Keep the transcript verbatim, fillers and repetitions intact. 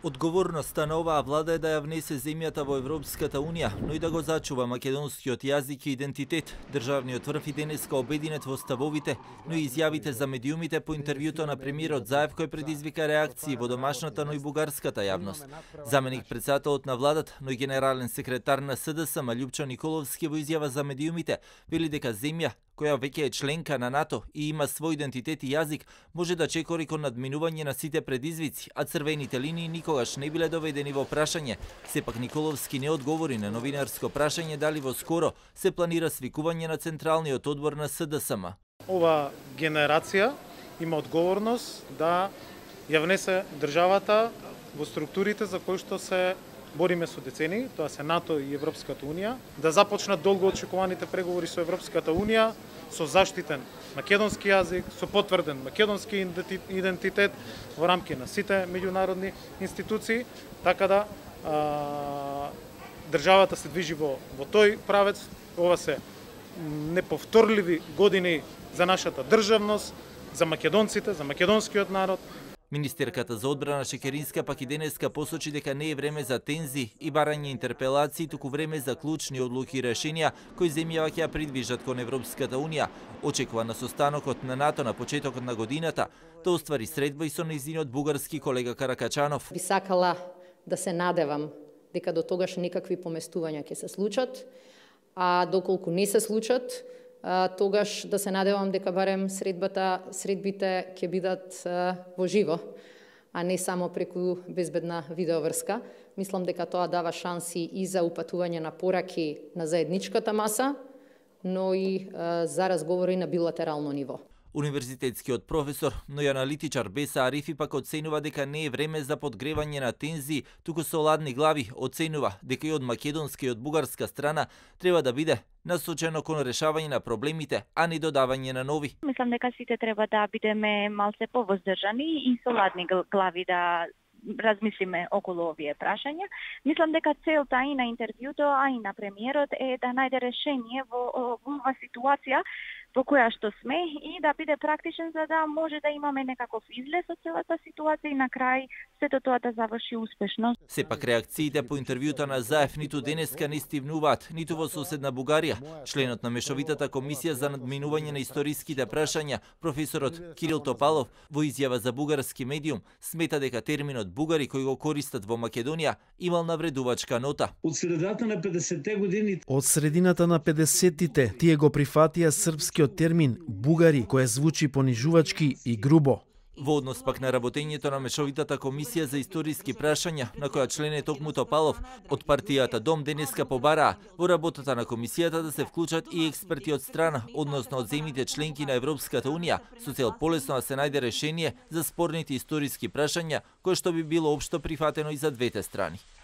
Одговорноста на оваа влада е да ја внесе земјата во Европската Унија, но и да го зачува македонскиот јазик и идентитет. Државниот врв и денеска обединет во ставовите, но и изјавите за медиумите по интервјуто на премиерот Заев кој предизвика реакции во домашната, но и бугарската јавност. Заменик председателот на владата, но и генерален секретар на СДСМ Љупчо Николовски во изјава за медиумите вели дека земја која веќе е членка на НАТО и има свој идентитет и јазик, може да чекори кон надминување на сите предизвици, а црвените линии никогаш не биле доведени во прашање. Сепак Николовски не одговори на новинарско прашање дали во скоро се планира свикување на Централниот одбор на СДСМ. Ова генерација има одговорност да ја внесе државата во структурите за кои што се бориме со децени, тоа се НАТО и Европската Унија, да започнат долго очекуваните преговори со Европската Унија, со заштитен македонски јазик, со потврден македонски идентитет во рамки на сите меѓународни институции, така да а, државата се движи во, во тој правец. Ова се неповторливи години за нашата државност, за македонците, за македонскиот народ. Министерката за одбрана Шекеринска пак и денеска посочи дека не е време за тензи и барање интерпелации, туку време за клучни одлуки и решенија кои земјава ќе ја придвижат кон Европската Унија. Очекува на состанокот на НАТО на почетокот на годината да оствари средба и со нејзиниот бугарски колега Каракачанов. Би сакала да се надевам дека до тогаш некакви поместувања ќе се случат, а доколку не се случат, тогаш да се надевам дека барем средбата, средбите ќе бидат во живо, а не само преку безбедна видеоврска. Мислам дека тоа дава шанси и за упатување на пораки на заедничката маса, но и за разговори на билатерално ниво. Универзитетскиот професор, но и аналитичар Беса Арифи пак оценува дека не е време за подгревање на тензии, туку со ладни глави оценува дека и од македонска и од бугарска страна треба да биде насочено кон решавање на проблемите, а не додавање на нови. Мислам дека сите треба да бидеме малце повоздржани и со ладни глави да размислиме околу овие прашања. Мислам дека целта и на интервјуто, а и на премиерот е да најде решение во, во оваа ситуација во која што сме и да биде практичен за да може да имаме некаков излез од целата ситуација и на крај сето тоа да заврши успешно. Сепак реакциите по интервјута на Заев ниту денеска не стивнуваат, ниту во соседна Бугарија. Членот на Мешовитата комисија за надминување на историските прашања, професорот Кирил Топалов, во изјава за бугарски медиум, смета дека терминот бугари кој го користат во Македонија имал навредувачка нота. Од средата на педесетте години, од средината на педесеттите тие го прифатија српски термин бугари, кој звучи понижувачки и грубо. Во однос пак на работењето на Мешовитата комисија за историски прашања, на која член е токму Топалов, од партијата Дом денеска побараа во работата на комисијата да се вклучат и експерти од страна, односно од земјите членки на Европската Унија, со цел полесно да се најде решение за спорните историски прашања, кое што би било општо прифатено и за двете страни.